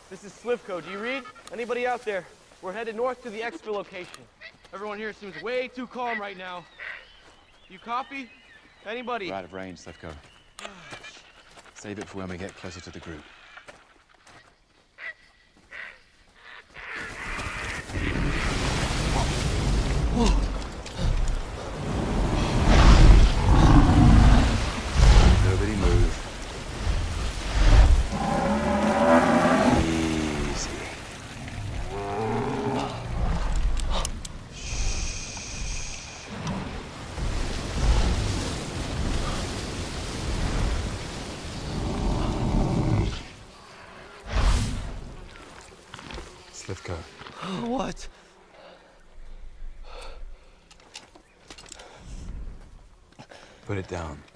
This is Slivko. Do you read? Anybody out there? We're headed north to the exfil location. Everyone here seems way too calm right now. You copy? Anybody? We're out of range, Slivko. Save it for when we get closer to the group. Nobody move. Easy. Slivko. What? Put it down.